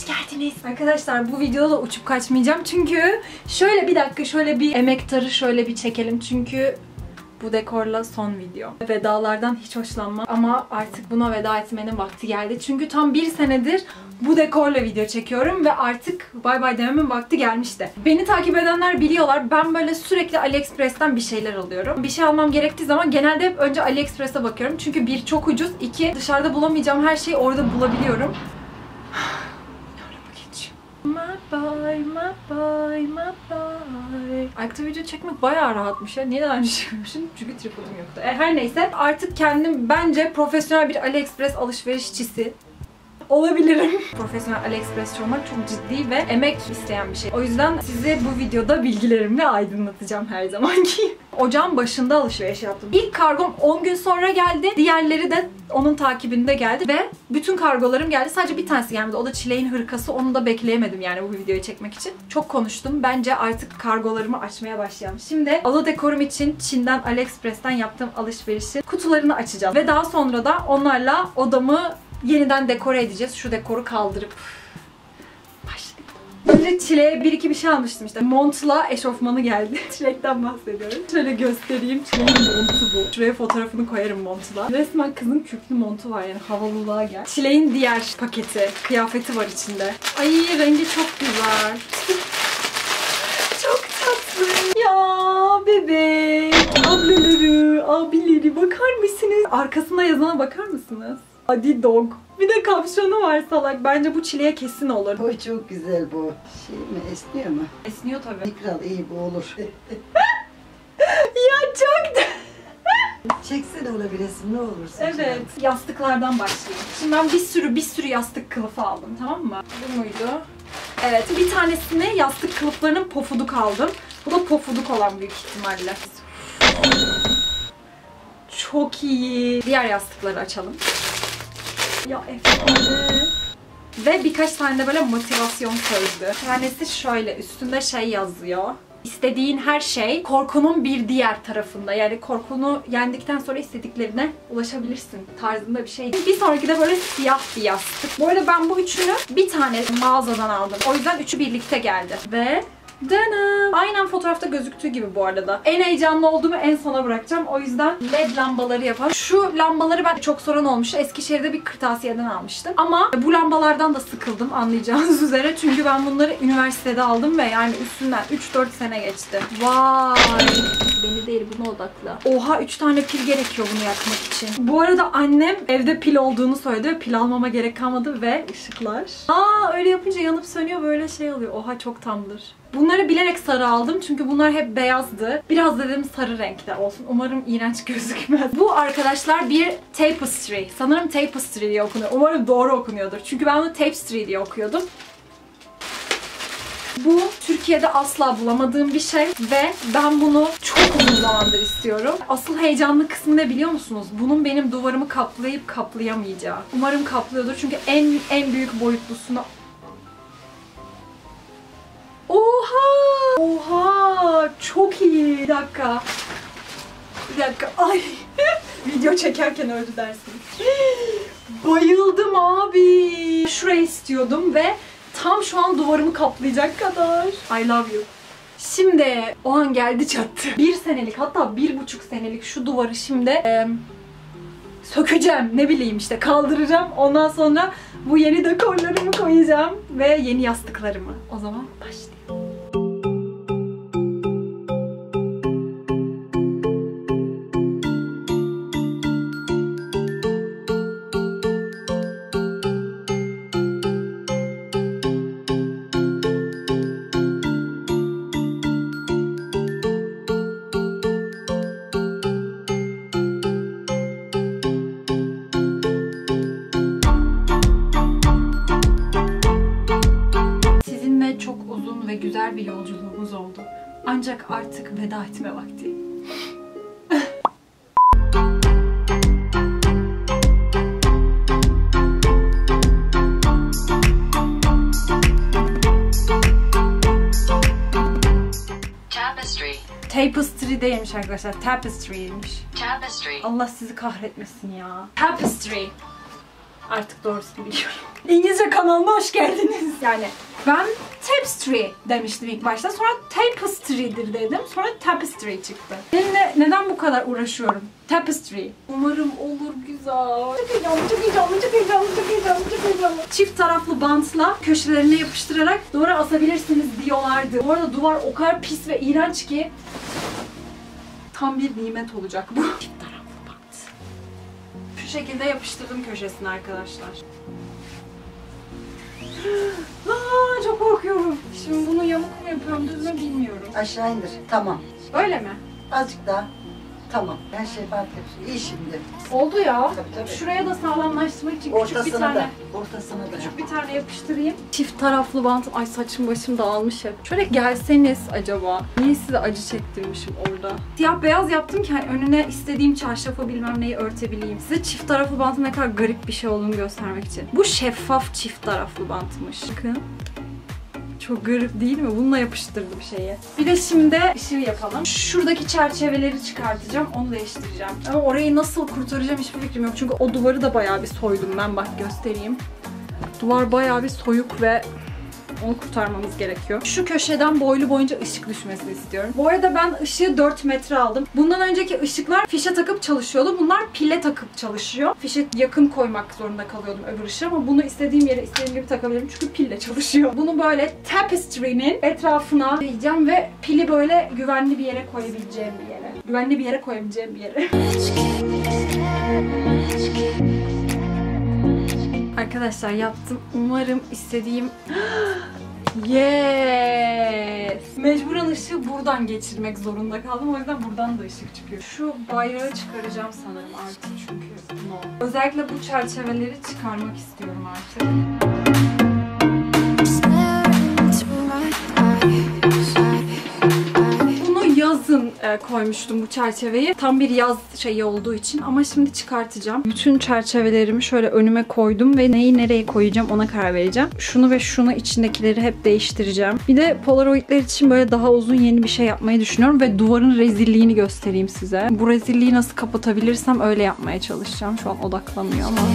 hoş geldiniz. Arkadaşlar bu videoda da uçup kaçmayacağım çünkü şöyle bir dakika şöyle bir emektarı şöyle bir çekelim çünkü bu dekorla son video. Vedalardan hiç hoşlanmam ama artık buna veda etmenin vakti geldi. Çünkü tam bir senedir bu dekorla video çekiyorum ve artık bay bay dememin vakti gelmişti. Beni takip edenler biliyorlar. Ben böyle sürekli AliExpress'ten bir şeyler alıyorum. Bir şey almam gerektiği zaman genelde hep önce AliExpress'e bakıyorum. Çünkü bir çok ucuz, iki dışarıda bulamayacağım her şeyi orada bulabiliyorum. Ayakta video çekmek bayağı rahatmış ya. Niye daha önce çekmemişim? Çünkü tripodum yoktu. Her neyse artık kendim bence profesyonel bir AliExpress alışverişçisi olabilirim. Profesyonel AliExpress'çi olmak çok ciddi ve emek isteyen bir şey. O yüzden size bu videoda bilgilerimle aydınlatacağım her zamanki. Ocağın başında alışveriş yaptım. İlk kargom 10 gün sonra geldi. Diğerleri de onun takibinde geldi ve bütün kargolarım geldi. Sadece bir tanesi gelmedi. O da Çileğin hırkası. Onu da bekleyemedim yani bu videoyu çekmek için. Çok konuştum. Bence artık kargolarımı açmaya başlayalım. Şimdi alı dekorum için Çin'den AliExpress'ten yaptığım alışverişin kutularını açacağız. Ve daha sonra da onlarla odamı yeniden dekore edeceğiz. Şu dekoru kaldırıp başlayalım. Önce Çile'ye bir şey almıştım işte. Montla eşofmanı geldi. Çilek'ten bahsediyorum. Şöyle göstereyim. Çile'nin montu bu. Şuraya fotoğrafını koyarım montla. Resmen kızın kürklü montu var yani. Havalılığa gel. Çileğin diğer paketi. Kıyafeti var içinde. Ay rengi çok güzel. Çok tatlı. Ya bebek. Ablaları, abileri bakar mısınız? Arkasında yazana bakar mısınız? Adi dog. Bir de kapşonu var salak. Bence bu Çile'ye kesin olur. Bu çok güzel bu. Şey mi? Esniyor mu? Esniyor tabii. Kral iyi bu olur. Ya çok da... Çeksene ona bir resim ne olursun. Evet. Canım. Yastıklardan başlayayım. Şimdi ben bir sürü yastık kılıfı aldım, tamam mı? Bu muydu? Evet. Bir tanesini yastık kılıflarının pofuduk aldım. Bu da pofuduk olan büyük ihtimalle. Çok iyi. Diğer yastıkları açalım. Ya efsane. Ve birkaç tane de böyle motivasyon sözlü. Bir tanesi şöyle, üstünde şey yazıyor. İstediğin her şey korkunun bir diğer tarafında. Yani korkunu yendikten sonra istediklerine ulaşabilirsin tarzında bir şey. Bir sonraki de böyle siyah bir yastık. Bu arada ben bu üçünü bir tane mağazadan aldım. O yüzden üçü birlikte geldi. Ve danım. Aynen fotoğrafta gözüktüğü gibi bu arada. En heyecanlı olduğumu en sona bırakacağım. O yüzden led lambaları yapalım. Şu lambaları ben çok soran olmuştu. Eskişehir'de bir kırtasiyeden almıştım. Ama bu lambalardan da sıkıldım anlayacağınız üzere. Çünkü ben bunları üniversitede aldım ve yani üstünden 3-4 sene geçti. Vay! Beni değil buna odakla. Oha 3 tane pil gerekiyor bunu yakmak için. Bu arada annem evde pil olduğunu söyledi ve pil almama gerek kalmadı ve ışıklar. Aa öyle yapınca yanıp sönüyor böyle şey oluyor. Oha çok tamdır. Bunları bilerek sarı aldım çünkü bunlar hep beyazdı. Biraz dedim sarı renkte olsun. Umarım iğrenç gözükmez. Bu arkadaşlar bir tapestry. Sanırım tapestry diye okunuyor. Umarım doğru okunuyordur. Çünkü ben bunu tapestry diye okuyordum. Bu Türkiye'de asla bulamadığım bir şey ve ben bunu çok uzun zamandır istiyorum. Asıl heyecanlı kısmı ne biliyor musunuz? Bunun benim duvarımı kaplayıp kaplayamayacağı. Umarım kaplıyordur çünkü en büyük boyutlusunu... Oha! Oha! Çok iyi. Bir dakika. Ay! Video çekerken öldü dersiniz. Bayıldım abi. Şurayı istiyordum ve tam şu an duvarımı kaplayacak kadar. I love you. Şimdi o an geldi çattı. 1 senelik hatta 1,5 senelik şu duvarı şimdi sökeceğim. Ne bileyim işte kaldıracağım. Ondan sonra bu yeni dekorlarımı koyacağım ve yeni yastıklarımı. O zaman başlayalım. Güzel bir yolculuğumuz oldu. Ancak artık veda etme vakti. Tapestry değilmiş arkadaşlar. Tapestry'ymiş. Tapestry. Allah sizi kahretmesin ya. Tapestry. Artık doğrusunu biliyorum. İngilizce kanalıma hoş geldiniz. Yani ben tapestry demiştim ilk başta. Sonra tapestry'dir dedim. Sonra tapestry çıktı. Benimle neden bu kadar uğraşıyorum? Tapestry. Umarım olur güzel. Çok heyecanlı, çok heyecanlı, çok heyecanlı, çok heyecanlı, çok heyecanlı. Çift taraflı bantla köşelerine yapıştırarak duvara asabilirsiniz diyorlardı. Bu arada duvar o kadar pis ve iğrenç ki tam bir nimet olacak bu. Çift taraflı bant. Şu şekilde yapıştırdım köşesine arkadaşlar. Aa, çok korkuyorum. Şimdi bunu yamuk mu yapıyorum, düz mü bilmiyorum. Aşağı indir. Tamam. Öyle mi? Azıcık daha. Tamam. Ben şey fark ettim. İyi şimdi. Oldu ya. Tabii. Şuraya da sağlamlaştırmak için küçük bir Ortasına tane. da. Ortasına da. Küçük bir tane yapıştırayım. Çift taraflı bant. Ay saçım başım dağılmış hep. Şöyle gelseniz acaba. Niye size acı çektirmişim orada? Siyah beyaz yaptım ki hani önüne istediğim çarşafı bilmem neyi örtebileyim. Size çift taraflı bantın ne kadar garip bir şey olduğunu göstermek için. Bu şeffaf çift taraflı bantmış. Bakın. Çok garip değil mi? Bununla yapıştırdım şeyi. Bir de şimdi ışığı yapalım. Şuradaki çerçeveleri çıkartacağım. Onu değiştireceğim. Ama orayı nasıl kurtaracağım hiçbir fikrim yok. Çünkü o duvarı da bayağı bir soydum ben. Bak göstereyim. Duvar bayağı bir soyuk ve onu kurtarmamız gerekiyor. Şu köşeden boylu boyunca ışık düşmesini istiyorum. Bu arada ben ışığı 4 metre aldım. Bundan önceki ışıklar fişe takıp çalışıyordu. Bunlar pile takıp çalışıyor. Fişe yakın koymak zorunda kalıyordum öbür ışığı ama bunu istediğim yere istediğim gibi takabilirim çünkü pille çalışıyor. Bunu böyle tapestry'nin etrafına koyacağım ve pili böyle güvenli bir yere koyabileceğim bir yere. Güvenli bir yere koyabileceğim bir yere. Arkadaşlar yaptım. Umarım istediğim... Yes! Mecburen ışığı buradan geçirmek zorunda kaldım. O yüzden buradan da ışık çıkıyor. Şu bayrağı çıkaracağım sanırım artık çünkü no. Özellikle bu çerçeveleri çıkarmak istiyorum artık. Yazın koymuştum bu çerçeveyi. Tam bir yaz şeyi olduğu için ama şimdi çıkartacağım. Bütün çerçevelerimi şöyle önüme koydum ve neyi nereye koyacağım ona karar vereceğim. Şunu ve şunu içindekileri hep değiştireceğim. Bir de polaroidler için böyle daha uzun yeni bir şey yapmayı düşünüyorum ve duvarın rezilliğini göstereyim size. Bu rezilliği nasıl kapatabilirsem öyle yapmaya çalışacağım. Şu an odaklanmıyor ama.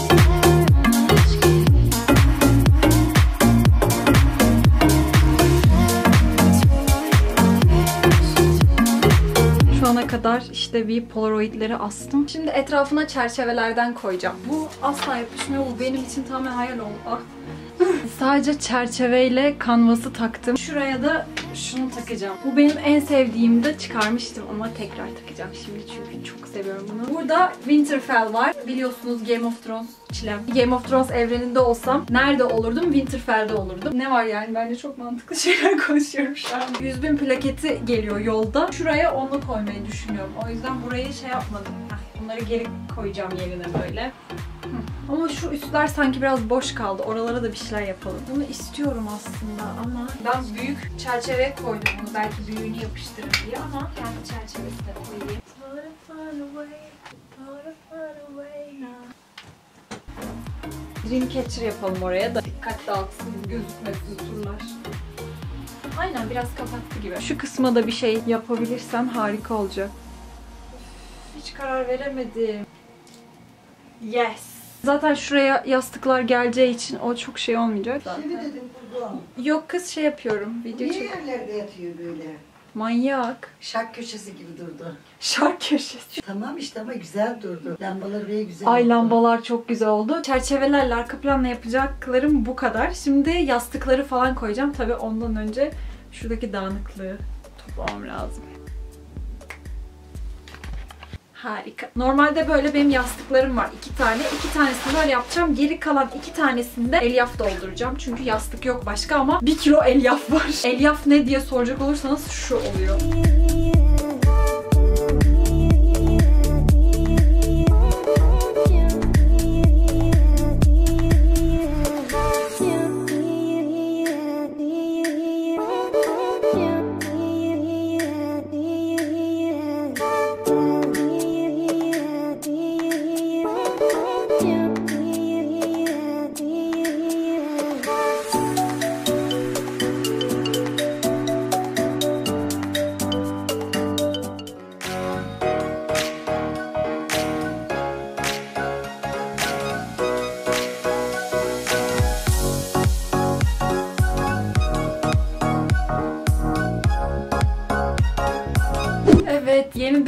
Şu ana kadar işte bir polaroidleri astım. Şimdi etrafına çerçevelerden koyacağım. Bu asla yapışmıyor. Bu benim için tamamen hayal oldu. Ah. Sadece çerçeveyle kanvası taktım. Şuraya da şunu takacağım. Bu benim en sevdiğimdi. Çıkarmıştım ama tekrar takacağım şimdi çünkü çok seviyorum bunu. Burada Winterfell var. Biliyorsunuz Game of Thrones çilem. Game of Thrones evreninde olsam nerede olurdum? Winterfell'de olurdum. Ne var yani? Bence çok mantıklı şeyler konuşuyorum şu an. 100.000 plaketi geliyor yolda. Şuraya onu koymayı düşünüyorum. O yüzden burayı şey yapmadım. Bunları geri koyacağım yerine böyle. Ama şu üstler sanki biraz boş kaldı. Oralara da bir şeyler yapalım. Bunu istiyorum aslında ama ben büyük çerçeveye koydum bunu. Belki büyüğünü yapıştırırım diye ama kendi çerçevesine koyayım. Dreamcatcher yapalım oraya da dikkat dağıtsın, gözükmesin turlar. Aynen biraz kapattı gibi. Şu kısma da bir şey yapabilirsem harika olacak. Hiç karar veremedim. Yes. Zaten şuraya yastıklar geleceği için o çok şey olmayacak zaten. Şimdi dedim kuzum. Yok kız şey yapıyorum. Video Niye çek. yerlerde yatıyor böyle? Manyak. Şark köşesi gibi durdu. Şark köşesi. Tamam işte ama güzel durdu. Lambaları böyle güzel Ay oldu. lambalar çok güzel oldu. Çerçevelerle arka planla yapacaklarım bu kadar. Şimdi yastıkları falan koyacağım. Tabii ondan önce şuradaki dağınıklığı toplamam lazım. Harika. Normalde böyle benim yastıklarım var 2 tane. 2 tanesini böyle yapacağım. Geri kalan 2 tanesini de elyaf dolduracağım. Çünkü yastık yok başka ama 1 kilo elyaf var. Elyaf ne diye soracak olursanız şu oluyor.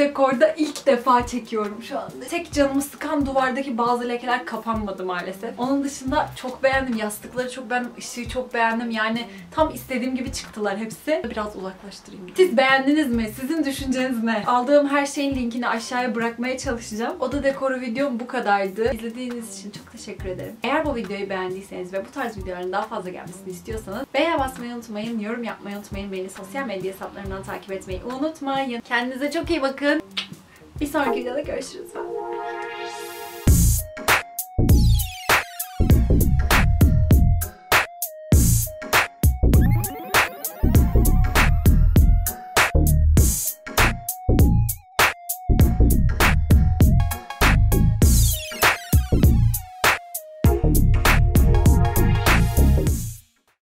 dekorda ilk defa çekiyorum şu anda. Tek canımı sıkan duvardaki bazı lekeler kapanmadı maalesef. Onun dışında çok beğendim. Yastıkları çok beğendim. Işığı çok beğendim. Yani tam istediğim gibi çıktılar hepsi. Biraz uzaklaştırayım. Siz beğendiniz mi? Sizin düşünceniz ne? Aldığım her şeyin linkini aşağıya bırakmaya çalışacağım. Oda dekoru videom bu kadardı. İzlediğiniz için çok teşekkür ederim. Eğer bu videoyu beğendiyseniz ve bu tarz videoların daha fazla gelmesini istiyorsanız beğene basmayı unutmayın, yorum yapmayı unutmayın, beni sosyal medya hesaplarından takip etmeyi unutmayın. Kendinize çok iyi bakın. Bir sonraki videoda görüşürüz. Bye.